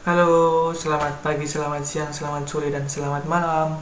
Halo, selamat pagi, selamat siang, selamat sore, dan selamat malam.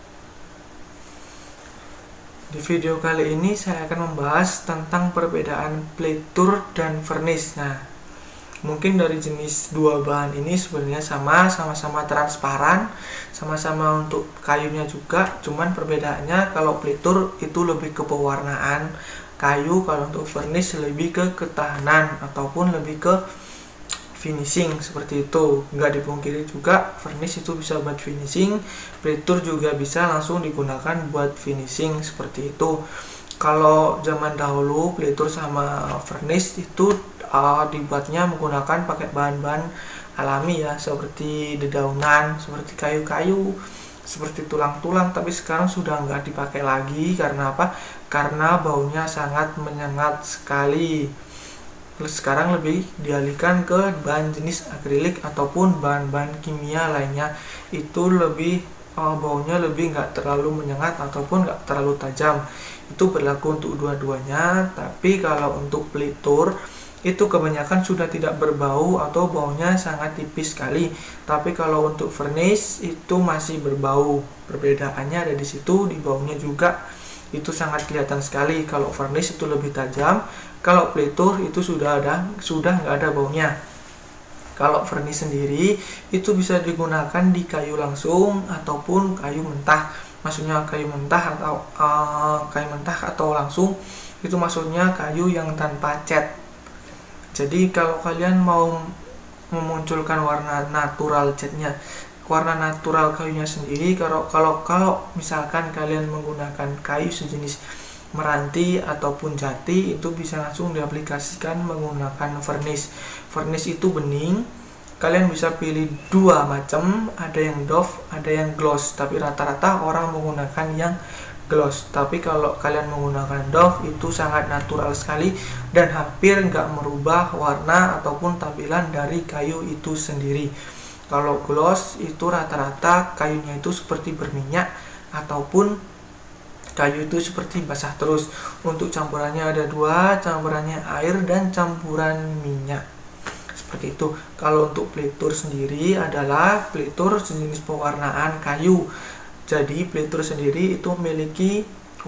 Di video kali ini saya akan membahas tentang perbedaan pletur dan vernis. Nah, mungkin dari jenis dua bahan ini sebenarnya sama-sama transparan, sama-sama untuk kayunya juga, cuman perbedaannya kalau pletur itu lebih ke pewarnaan kayu, kalau untuk vernis lebih ke ketahanan ataupun lebih ke finishing seperti itu. Nggak dipungkiri juga vernis itu bisa buat finishing, pletur juga bisa langsung digunakan buat finishing seperti itu. Kalau zaman dahulu pletur sama vernis itu dibuatnya menggunakan pakai bahan-bahan alami ya, seperti dedaunan, seperti kayu-kayu, seperti tulang-tulang. Tapi sekarang sudah nggak dipakai lagi. Karena apa? Karena baunya sangat menyengat sekali. Sekarang lebih dialihkan ke bahan jenis akrilik ataupun bahan-bahan kimia lainnya. Itu lebih baunya lebih nggak terlalu menyengat ataupun nggak terlalu tajam. Itu berlaku untuk dua-duanya. Tapi kalau untuk pletur itu kebanyakan sudah tidak berbau atau baunya sangat tipis sekali. Tapi kalau untuk vernis itu masih berbau. Perbedaannya ada di situ, di baunya juga itu sangat kelihatan sekali. Kalau vernis itu lebih tajam, kalau pletur itu sudah nggak ada baunya. Kalau vernis sendiri itu bisa digunakan di kayu langsung ataupun kayu mentah. Maksudnya kayu mentah atau langsung itu maksudnya kayu yang tanpa cat. Jadi kalau kalian mau memunculkan warna natural catnya, warna natural kayunya sendiri, kalau misalkan kalian menggunakan kayu sejenis meranti ataupun jati, itu bisa langsung diaplikasikan menggunakan vernis. Vernis itu bening. Kalian bisa pilih dua macam, ada yang doff, ada yang gloss. Tapi rata-rata orang menggunakan yang gloss. Tapi kalau kalian menggunakan doff itu sangat natural sekali dan hampir nggak merubah warna ataupun tampilan dari kayu itu sendiri. Kalau gloss itu rata-rata kayunya itu seperti berminyak ataupun kayu itu seperti basah terus. Untuk campurannya ada dua, campurannya air dan campuran minyak. Seperti itu. Kalau untuk pletur sendiri adalah pletur sejenis pewarnaan kayu. Jadi pletur sendiri itu memiliki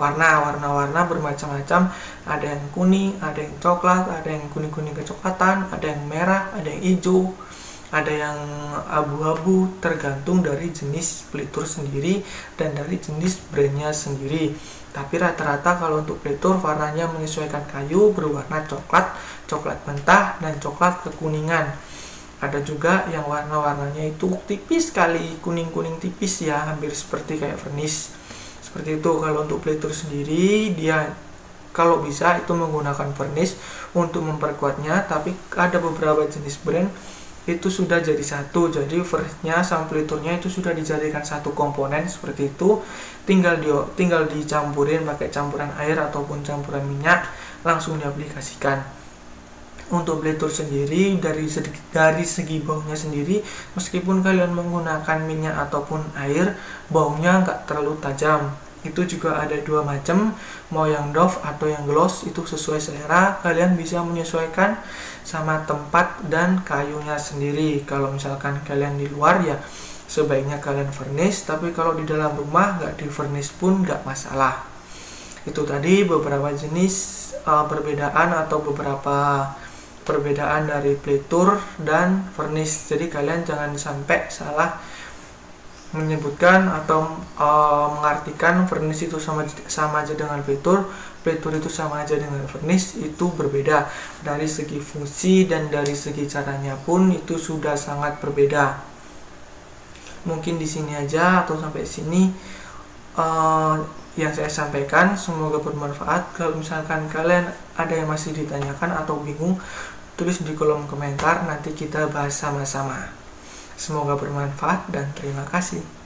warna bermacam-macam. Ada yang kuning, ada yang coklat, ada yang kuning-kuning kecoklatan, ada yang merah, ada yang hijau, ada yang abu-abu, tergantung dari jenis pletur sendiri dan dari jenis brandnya sendiri. Tapi rata-rata kalau untuk pletur warnanya menyesuaikan kayu, berwarna coklat, coklat mentah, dan coklat kekuningan. Ada juga yang warna-warnanya itu tipis sekali, kuning-kuning tipis ya, hampir seperti kayak vernis. Seperti itu. Kalau untuk pletur sendiri, dia kalau bisa itu menggunakan vernis untuk memperkuatnya, tapi ada beberapa jenis brand itu sudah jadi satu, jadi vernisnya sama pleturnya itu sudah dijadikan satu komponen seperti itu. Tinggal dicampurin pakai campuran air ataupun campuran minyak, langsung diaplikasikan. Untuk pletur sendiri dari segi baunya sendiri, meskipun kalian menggunakan minyak ataupun air, baunya nggak terlalu tajam. Itu juga ada dua macam, mau yang doff atau yang gloss, itu sesuai selera. Kalian bisa menyesuaikan sama tempat dan kayunya sendiri. Kalau misalkan kalian di luar ya sebaiknya kalian vernis, tapi kalau di dalam rumah nggak di vernis pun nggak masalah. Itu tadi beberapa jenis perbedaan atau beberapa perbedaan dari pletur dan vernis. Jadi kalian jangan sampai salah menyebutkan atau mengartikan vernis itu sama aja dengan pletur itu sama aja dengan vernis. Itu berbeda dari segi fungsi dan dari segi caranya pun itu sudah sangat berbeda. Mungkin di sini aja atau sampai sini yang saya sampaikan, semoga bermanfaat. Kalau misalkan kalian ada yang masih ditanyakan atau bingung, tulis di kolom komentar, nanti kita bahas sama-sama. Semoga bermanfaat dan terima kasih.